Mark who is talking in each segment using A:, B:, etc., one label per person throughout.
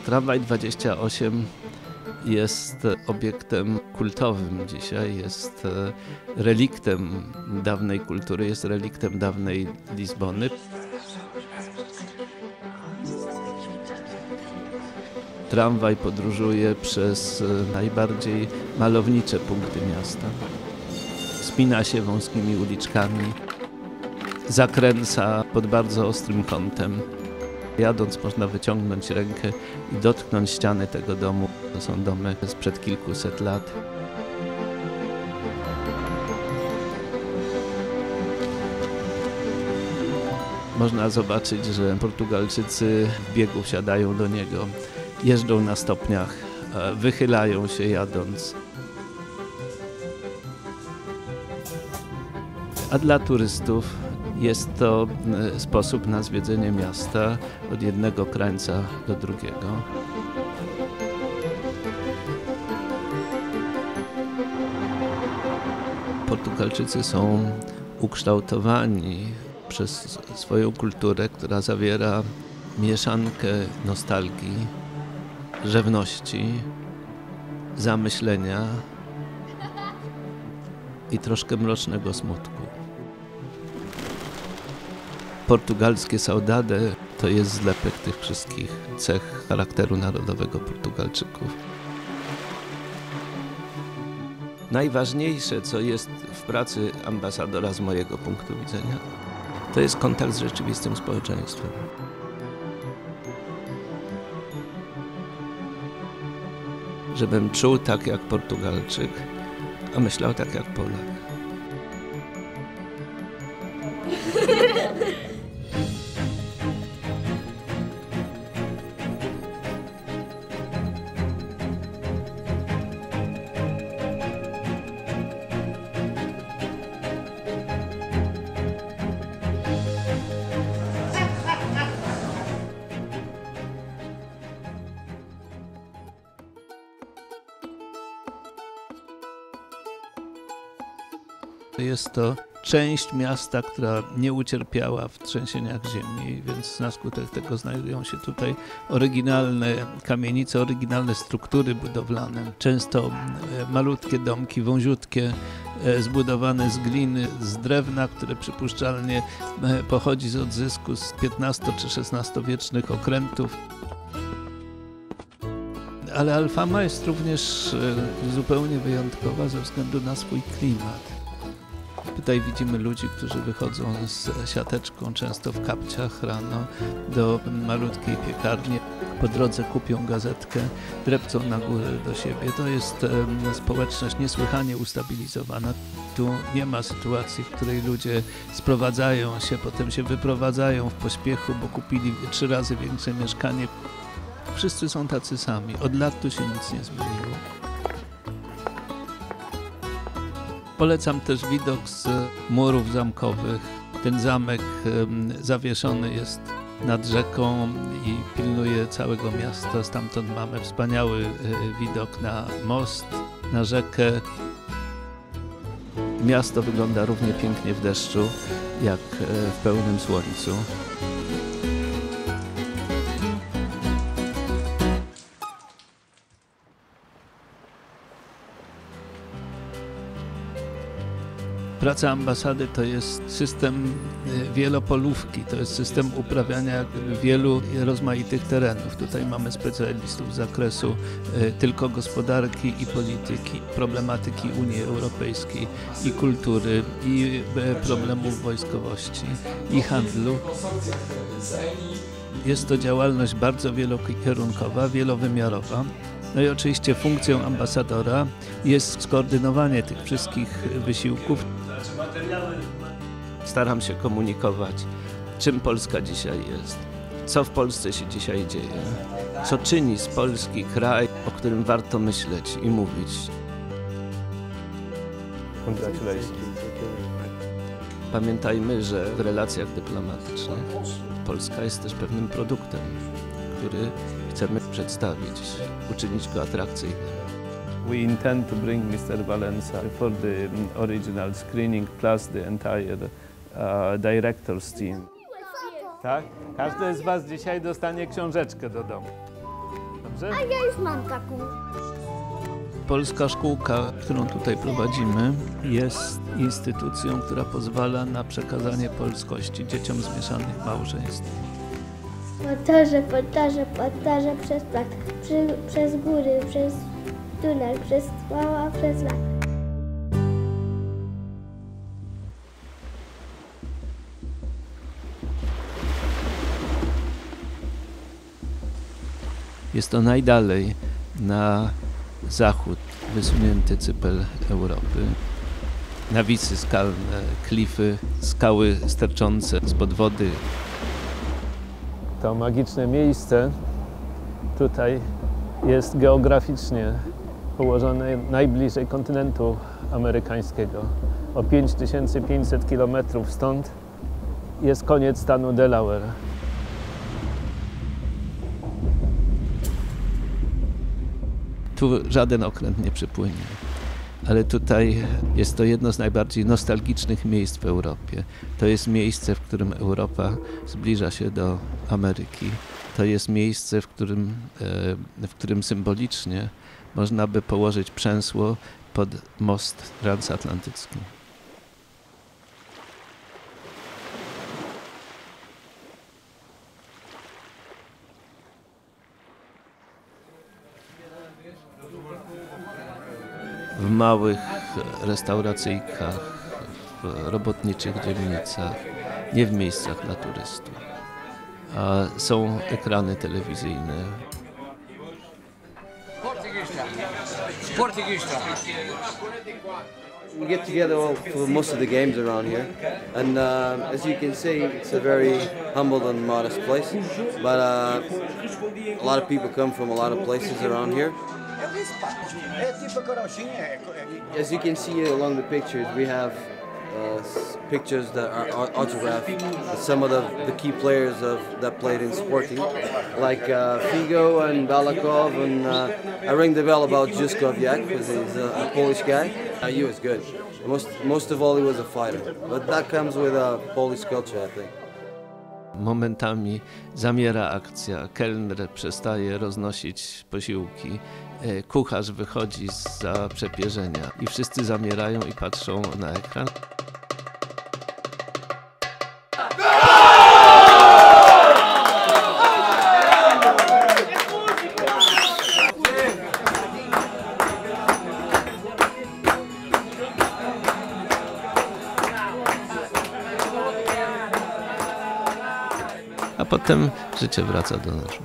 A: Tramwaj 28 jest obiektem kultowym dzisiaj, jest reliktem dawnej kultury, jest reliktem dawnej Lizbony. Tramwaj podróżuje przez najbardziej malownicze punkty miasta. Wspina się wąskimi uliczkami, zakręca pod bardzo ostrym kątem. Jadąc można wyciągnąć rękę i dotknąć ściany tego domu. To są domy sprzed kilkuset lat. Można zobaczyć, że Portugalczycy w biegu wsiadają do niego, jeżdżą na stopniach, wychylają się jadąc. A dla turystów jest to sposób na zwiedzenie miasta od jednego krańca do drugiego. Portugalczycy są ukształtowani przez swoją kulturę, która zawiera mieszankę nostalgii, rzewności, zamyślenia i troszkę mrocznego smutku. Portugalskie saudade to jest zlepek tych wszystkich cech charakteru narodowego Portugalczyków. Najważniejsze, co jest w pracy ambasadora z mojego punktu widzenia, to jest kontakt z rzeczywistym społeczeństwem. Żebym czuł tak jak Portugalczyk, a myślał tak jak Polak. Jest to część miasta, która nie ucierpiała w trzęsieniach ziemi, więc na skutek tego znajdują się tutaj oryginalne kamienice, oryginalne struktury budowlane. Często malutkie domki, wąziutkie, zbudowane z gliny, z drewna, które przypuszczalnie pochodzi z odzysku z XV czy XVI-wiecznych okrętów. Ale Alfama jest również zupełnie wyjątkowa ze względu na swój klimat. Tutaj widzimy ludzi, którzy wychodzą z siateczką, często w kapciach rano, do malutkiej piekarni. Po drodze kupią gazetkę, drepcą na górę do siebie. To jest społeczność niesłychanie ustabilizowana. Tu nie ma sytuacji, w której ludzie sprowadzają się, potem się wyprowadzają w pośpiechu, bo kupili 3 razy większe mieszkanie. Wszyscy są tacy sami. Od lat tu się nic nie zmieniło. Polecam też widok z murów zamkowych. Ten zamek zawieszony jest nad rzeką i pilnuje całego miasta. Stamtąd mamy wspaniały widok na most, na rzekę. Miasto wygląda równie pięknie w deszczu, jak w pełnym słońcu. Praca ambasady to jest system wielopolówki, to jest system uprawiania wielu rozmaitych terenów. Tutaj mamy specjalistów z zakresu tylko gospodarki i polityki, problematyki Unii Europejskiej i kultury, i problemów wojskowości, i handlu. Jest to działalność bardzo wielokierunkowa, wielowymiarowa. No i oczywiście funkcją ambasadora jest skoordynowanie tych wszystkich wysiłków. Staram się komunikować, czym Polska dzisiaj jest, co w Polsce się dzisiaj dzieje, co czyni z Polski kraj, o którym warto myśleć i mówić. Pamiętajmy, że w relacjach dyplomatycznych Polska jest też pewnym produktem, który chcemy przedstawić, uczynić go atrakcyjnym. We intend to bring Mr. Valença for the original screening plus the entire director's team. Tak? Każdy z Was dzisiaj dostanie książeczkę do domu.
B: dobrze?
C: A ja już mam taką.
A: Polska szkółka, którą tutaj prowadzimy, jest instytucją, która pozwala na przekazanie polskości dzieciom z mieszanych małżeństw.
C: Podążę przez plac, przez góry, przez tunel, przez skała, przez las.
A: Jest to najdalej na zachód wysunięty cypel Europy. Nawisy skalne, klify, skały sterczące spod wody. To magiczne miejsce tutaj jest geograficznie położone najbliżej kontynentu amerykańskiego. O 5500 km stąd jest koniec stanu Delaware. Tu żaden okręt nie przypłynie, ale tutaj jest to jedno z najbardziej nostalgicznych miejsc w Europie. To jest miejsce, w którym Europa zbliża się do Ameryki. To jest miejsce, w którym symbolicznie można by położyć przęsło pod most transatlantycki. W małych restauracyjkach, w robotniczych dzielnicach, nie w miejscach dla turystów. A są ekrany telewizyjne.
D: We get together for most of the games around here, and as you can see, it's a very humble and modest place, but a lot of people come from a lot of places around here. As you can see along the pictures, we have pictures that are autographed. Some of the key players that played in Sporting, like Figo and Balakov, and I rang the bell about Juskowiak because he's a Polish guy. He was good. Most of all, he was a fighter, but that comes with a Polish culture, I think.
A: Momentami zamiera akcja, kelner przestaje roznosić posiłki, kucharz wychodzi zza przepierzenia i wszyscy zamierają i patrzą na ekran. A potem życie wraca do normy.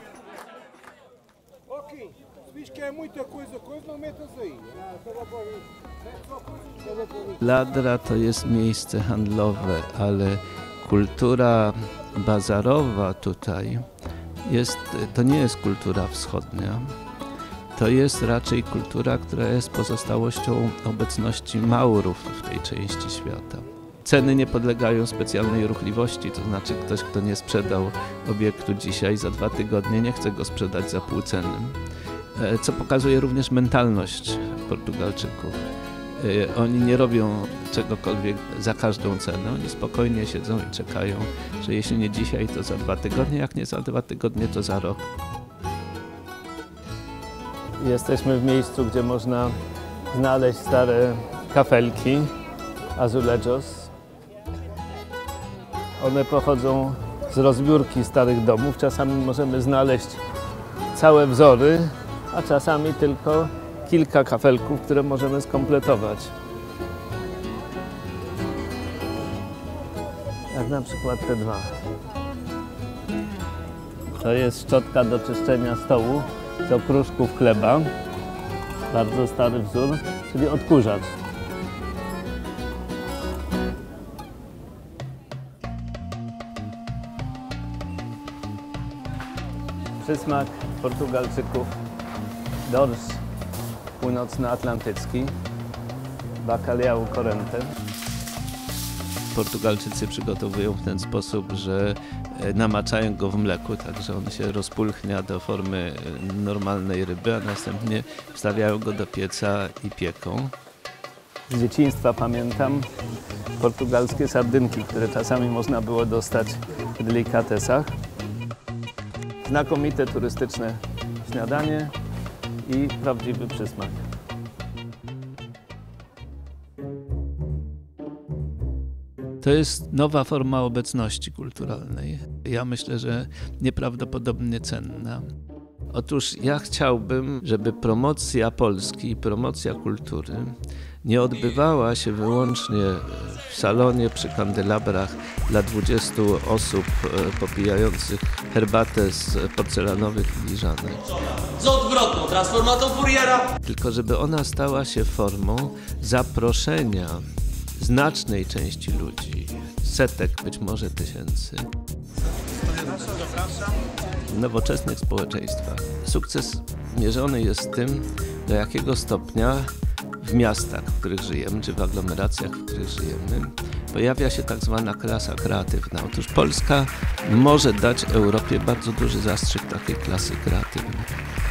A: Ladra to jest miejsce handlowe, ale kultura bazarowa tutaj to nie jest kultura wschodnia. To jest raczej kultura, która jest pozostałością obecności Maurów w tej części świata. Ceny nie podlegają specjalnej ruchliwości, to znaczy ktoś, kto nie sprzedał obiektu dzisiaj, za 2 tygodnie nie chce go sprzedać za pół ceny, co pokazuje również mentalność Portugalczyków. Oni nie robią czegokolwiek za każdą cenę, oni spokojnie siedzą i czekają, że jeśli nie dzisiaj, to za 2 tygodnie, jak nie za 2 tygodnie, to za rok. Jesteśmy w miejscu, gdzie można znaleźć stare kafelki, azulejos. One pochodzą z rozbiórki starych domów. Czasami możemy znaleźć całe wzory, a czasami tylko kilka kafelków, które możemy skompletować. Jak na przykład te dwa. To jest szczotka do czyszczenia stołu z okruszków chleba. Bardzo stary wzór, czyli odkurzacz. Przysmak Portugalczyków, dorsz północnoatlantycki, bacalhau corrente. Portugalczycy przygotowują w ten sposób, że namaczają go w mleku, tak że on się rozpulchnia do formy normalnej ryby, a następnie wstawiają go do pieca i pieką. Z dzieciństwa pamiętam portugalskie sardynki, które czasami można było dostać w delikatesach. Znakomite turystyczne śniadanie i prawdziwy przysmak. To jest nowa forma obecności kulturalnej. Ja myślę, że nieprawdopodobnie cenna. Otóż ja chciałbym, żeby promocja Polski i promocja kultury nie odbywała się wyłącznie w salonie przy kandelabrach dla 20 osób popijających herbatę z porcelanowych filiżanek.
B: Z odwrotną transformatą Fouriera.
A: Tylko żeby ona stała się formą zaproszenia znacznej części ludzi, setek, być może tysięcy, w nowoczesnych społeczeństwach. Sukces mierzony jest tym, do jakiego stopnia w miastach, w których żyjemy, czy w aglomeracjach, w których żyjemy, pojawia się tak zwana klasa kreatywna. Otóż Polska może dać Europie bardzo duży zastrzyk takiej klasy kreatywnej.